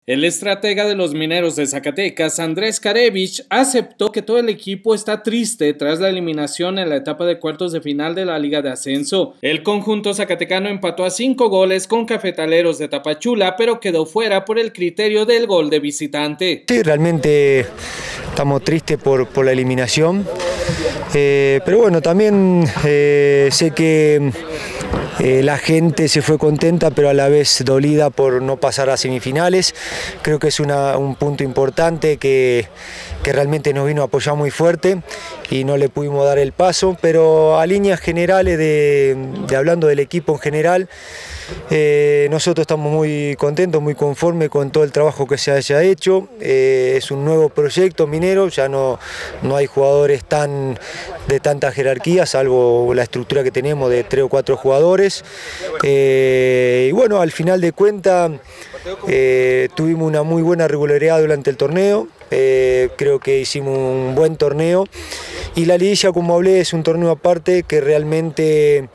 El estratega de los Mineros de Zacatecas, Andrés Karevich, aceptó que todo el equipo está triste tras la eliminación en la etapa de cuartos de final de la Liga de Ascenso. El conjunto zacatecano empató a 5 goles con Cafetaleros de Tapachula, pero quedó fuera por el criterio del gol de visitante. Sí, realmente estamos tristes por la eliminación, pero bueno, también sé que la gente se fue contenta, pero a la vez dolida por no pasar a semifinales. Creo que es un punto importante que realmente nos vino a apoyar muy fuerte y no le pudimos dar el paso, pero a líneas generales de hablando del equipo en general, nosotros estamos muy contentos, muy conformes con todo el trabajo que se haya hecho. Es un nuevo proyecto minero, ya no hay jugadores de tanta jerarquía, salvo la estructura que tenemos de 3 o 4 jugadores. Y bueno, al final de cuentas tuvimos una muy buena regularidad durante el torneo. Creo que hicimos un buen torneo y la liguilla, como hablé, es un torneo aparte que realmente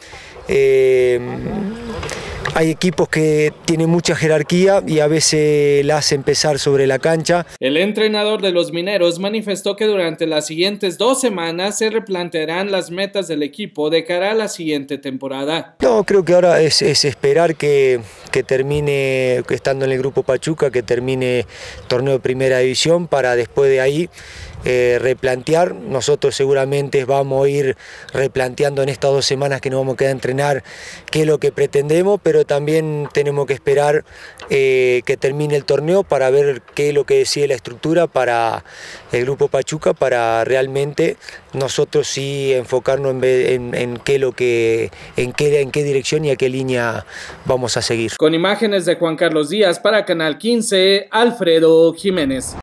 hay equipos que tienen mucha jerarquía y a veces la hacen pesar sobre la cancha. El entrenador de los Mineros manifestó que durante las siguientes 2 semanas se replantearán las metas del equipo de cara a la siguiente temporada. No, creo que ahora es esperar que termine, estando en el grupo Pachuca, que termine torneo de primera división para después de ahí replantear. Nosotros seguramente vamos a ir replanteando en estas 2 semanas que nos vamos a quedar a entrenar qué es lo que pretendemos, pero también tenemos que esperar que termine el torneo para ver qué es lo que decide la estructura para el grupo Pachuca, para realmente nosotros sí enfocarnos en qué dirección y a qué línea vamos a seguir. Con imágenes de Juan Carlos Díaz para Canal 15, Alfredo Jiménez.